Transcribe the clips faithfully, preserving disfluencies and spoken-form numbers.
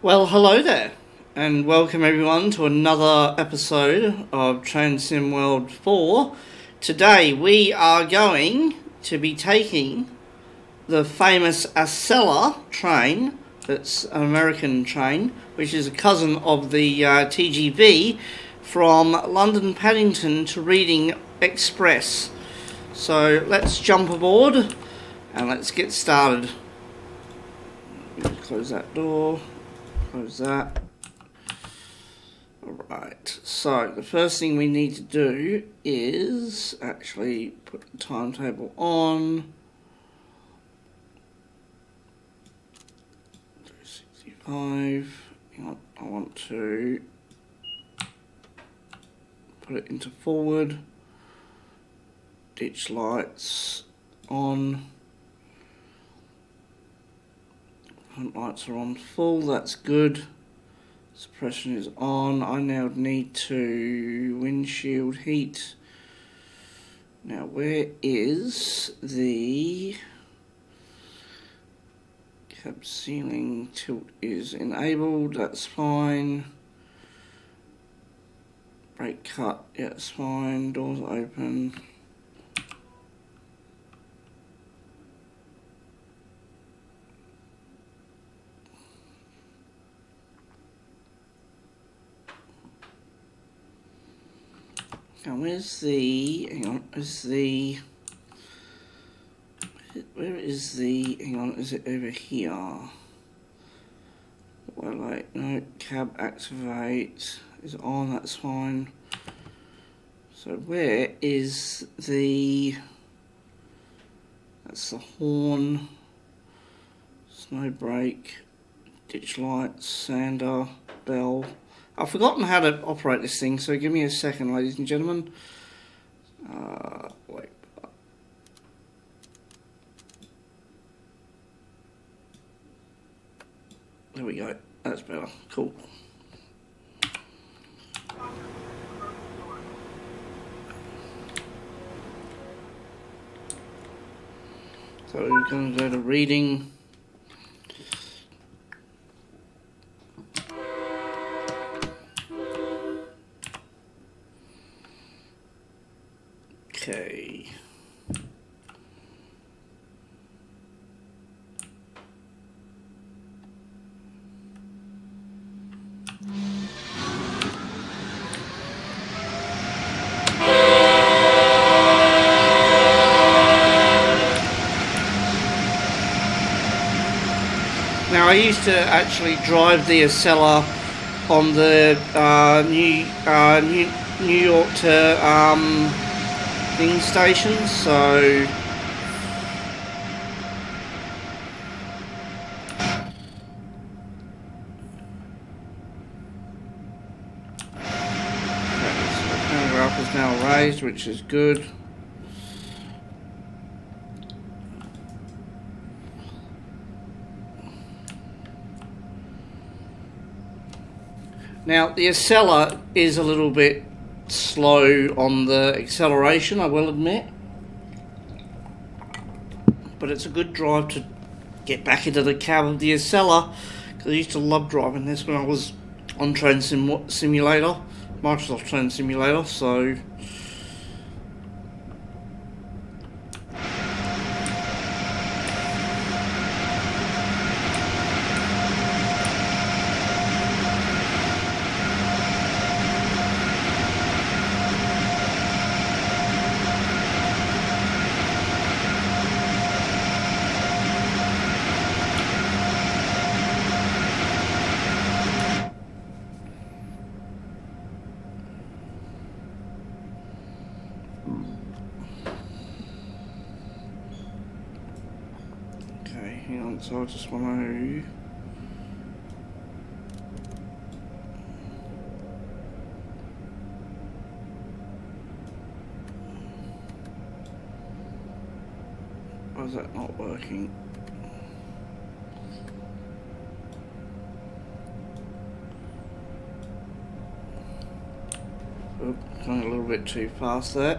Well, hello there, and welcome everyone to another episode of Train Sim World four. Today we are going to be taking the famous Acela train, that's an American train, which is a cousin of the uh, T G V, from London Paddington to Reading Express. So let's jump aboard and let's get started. Close that door. Close that. Alright, so the first thing we need to do is actually put the timetable on. two sixty-five. Hang on, I want to put it into forward. Ditch lights on. Front lights are on full, that's good. Suppression is on. I now need to windshield heat. Now where is the cab ceiling tilt is enabled, that's fine. Brake cut, yeah, it's fine. Doors are open. Now where's the, hang on, is the, where is the, hang on, is it over here? Well, like, no, cab activate is on, that's fine. So where is the, that's the horn, snow brake, ditch lights, sander, bell. I've forgotten how to operate this thing, so give me a second, ladies and gentlemen. Uh, wait. There we go. That's better. Cool. So we're going to go to reading. Okay. Now I used to actually drive the Acela on the uh, New uh, New New York to um, thing stations, so the paragraph is now raised, which is good. Now the Acela is a little bit slow on the acceleration, I will admit, but it's a good drive to get back into the cab of the Acela, because I used to love driving this when I was on Train Sim Simulator, Microsoft Train Simulator, so hang on, so I just want to why is that not working? Oop, going a little bit too fast there.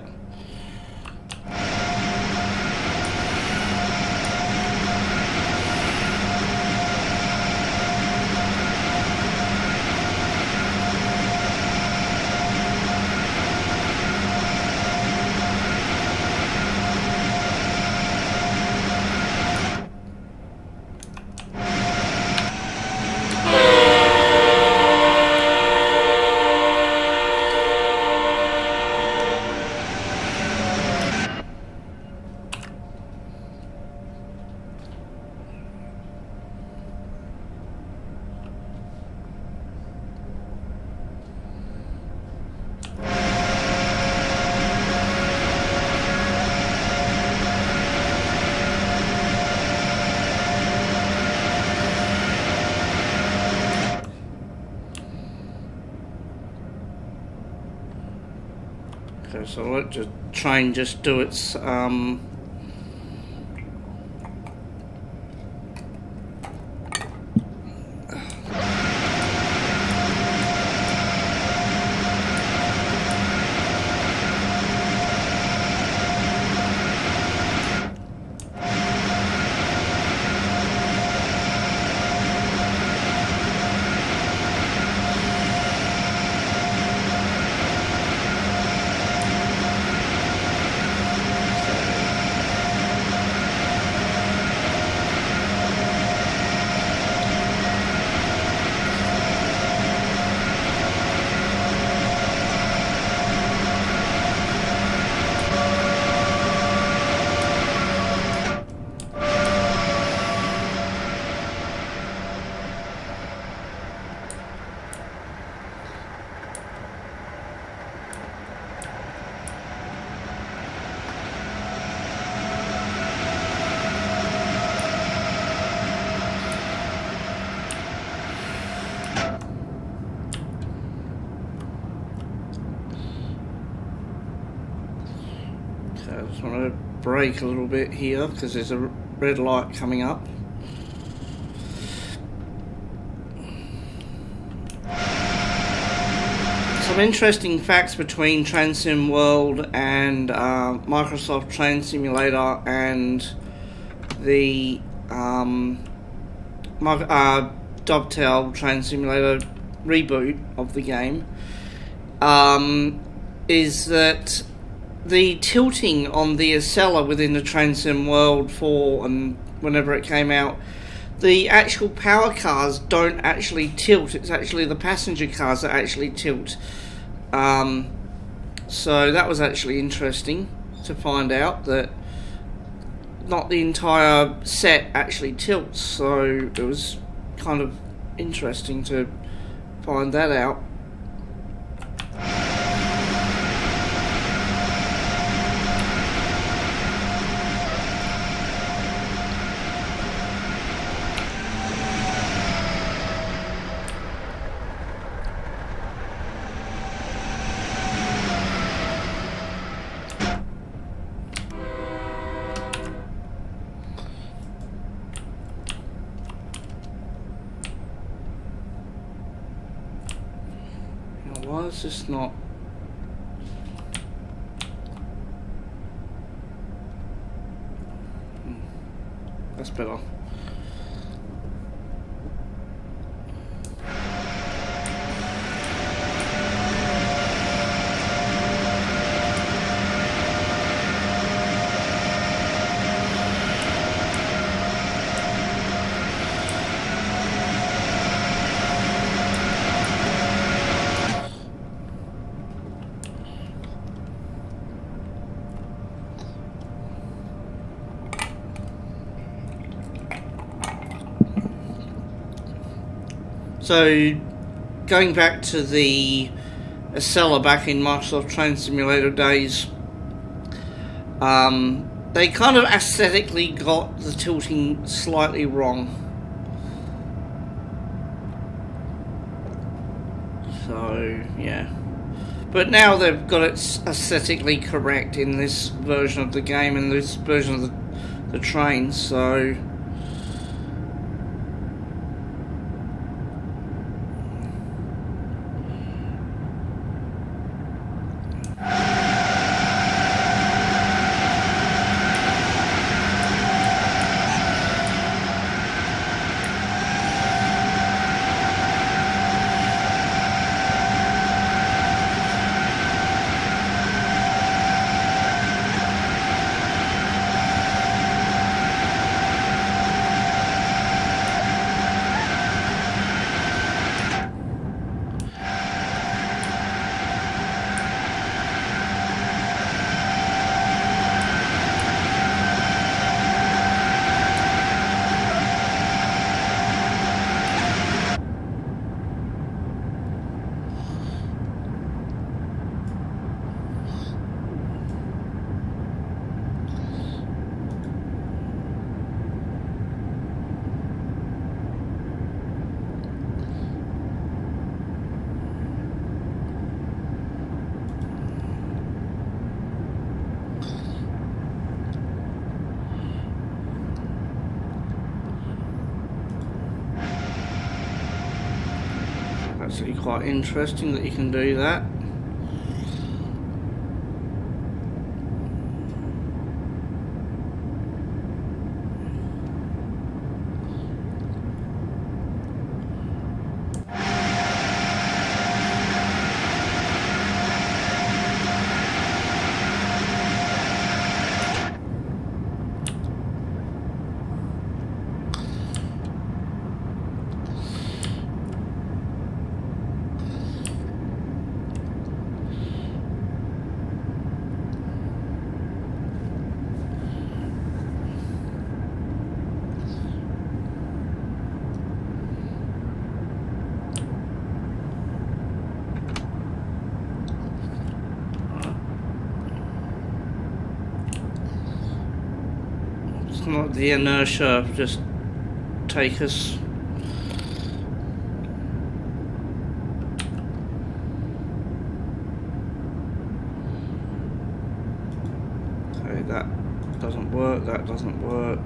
so I'll let the train just do its um, I just want to brake a little bit here because there's a red light coming up. Some interesting facts between Train World and uh, Microsoft Train Simulator and the um, uh, Dovetail Train Simulator reboot of the game um, is that the tilting on the Acela within the Train Sim World four and whenever it came out, the actual power cars don't actually tilt. It's actually the passenger cars that actually tilt. Um, so that was actually interesting to find out that not the entire set actually tilts. So it was kind of interesting to find that out. Why is this not? Hmm. That's better. So, going back to the Acela back in Microsoft Train Simulator days, um, they kind of aesthetically got the tilting slightly wrong. So, yeah. But now they've got it aesthetically correct in this version of the game and this version of the, the train, so... actually quite interesting that you can do that. Not the inertia just take us. Okay, that doesn't work, that doesn't work.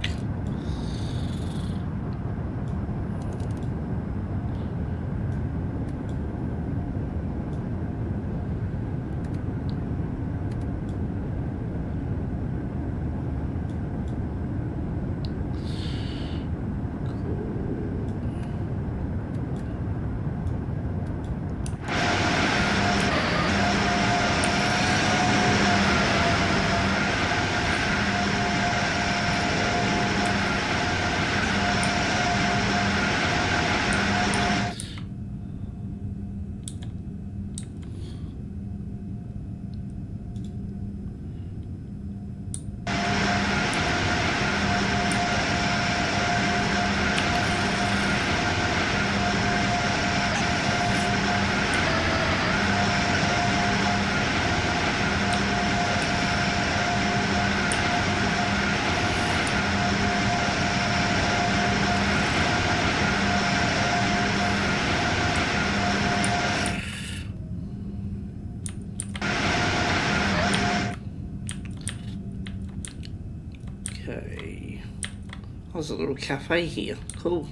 Okay. There's a little cafe here. Cool.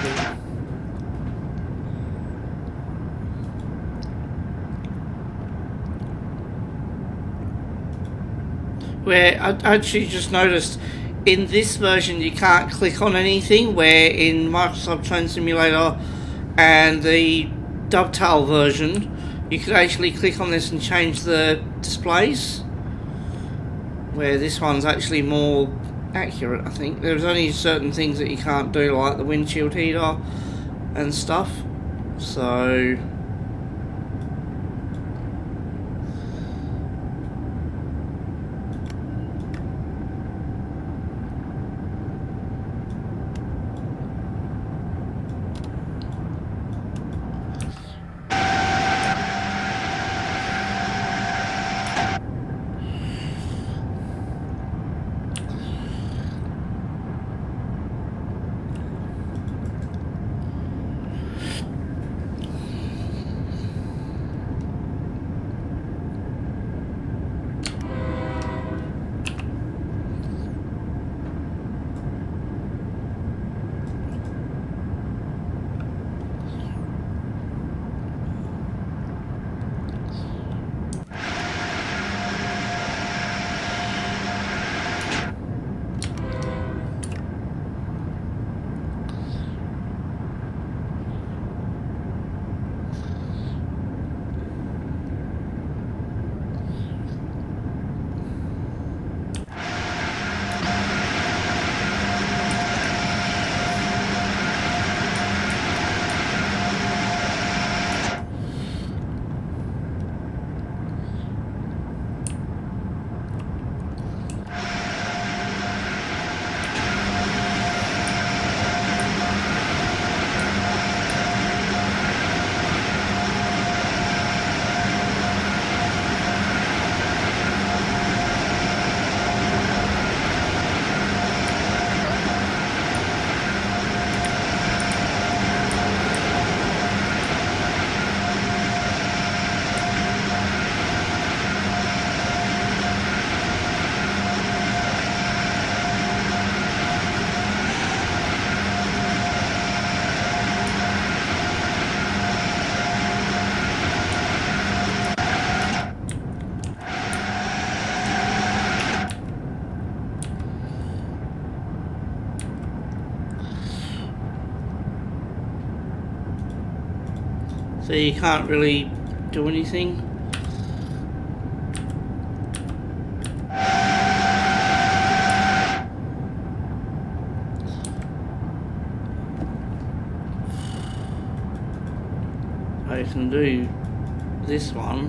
Where I actually just noticed in this version you can't click on anything, where in Microsoft Train Simulator and the Dovetail version you could actually click on this and change the displays, where this one's actually more accurate. I think there's only certain things that you can't do, like the windshield heater and stuff. So so you can't really do anything. I can do this one.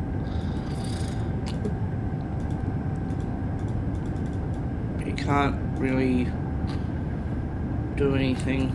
You can't really do anything.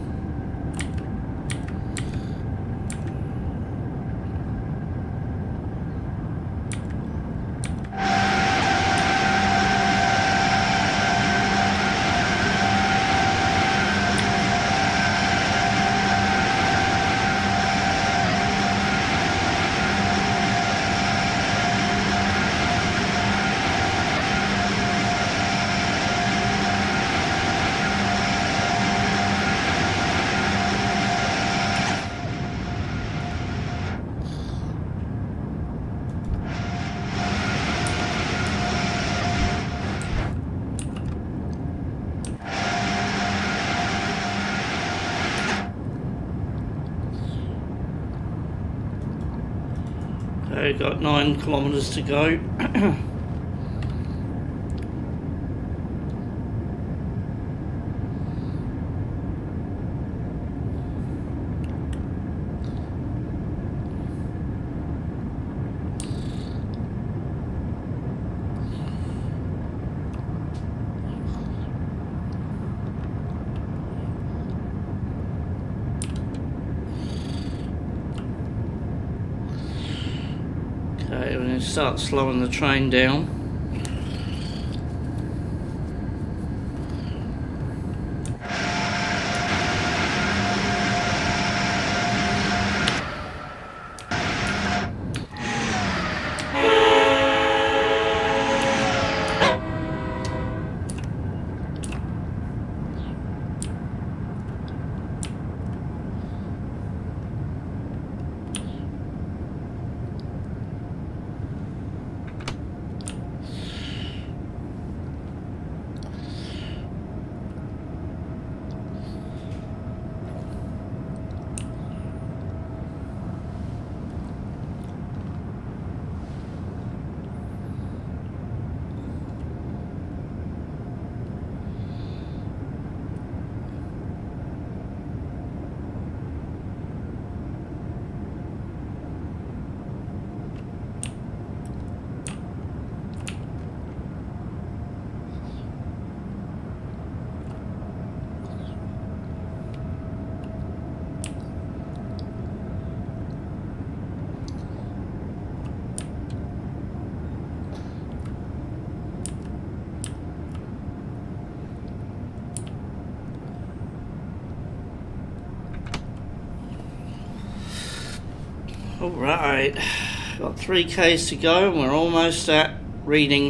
Okay, got nine kilometres to go. Okay, we're going to start slowing the train down. Alright, got three Ks to go and we're almost at reading.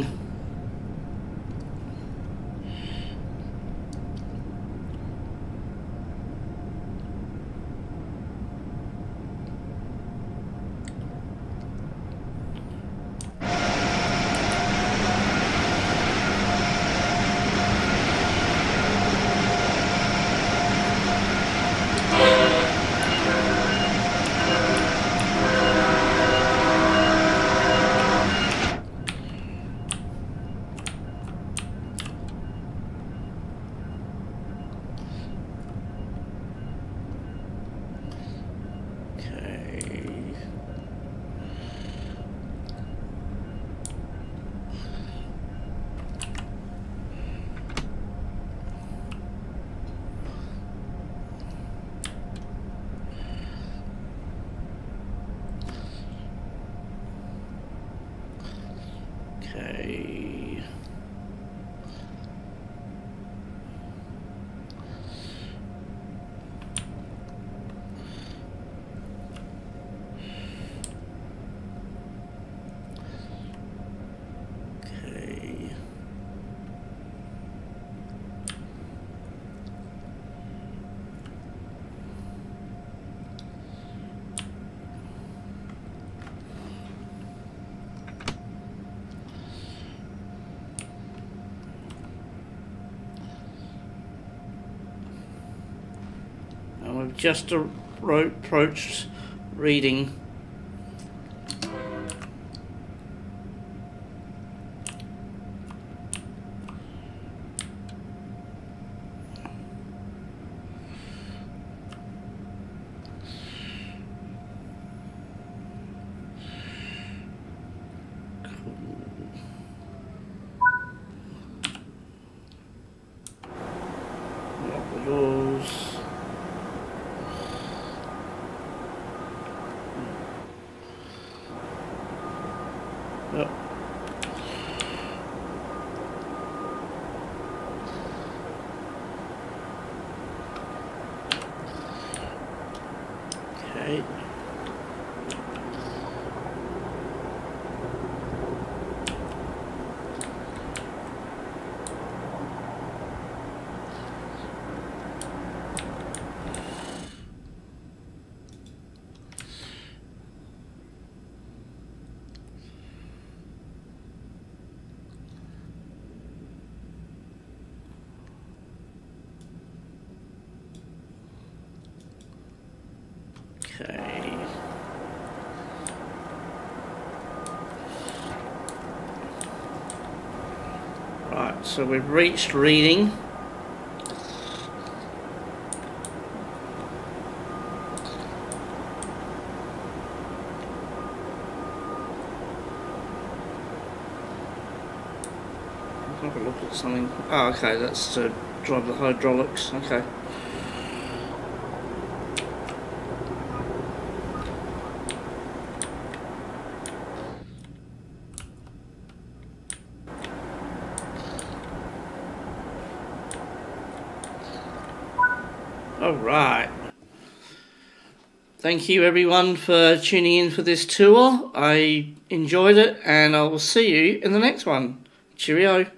Okay. Okay. And we've just approached reading. Yep. Okay. Okay. Right, so we've reached reading. Let's have a look at something. Oh, okay, that's to drive the hydraulics. Okay. Alright. Thank you everyone for tuning in for this tour. I enjoyed it and I will see you in the next one. Cheerio.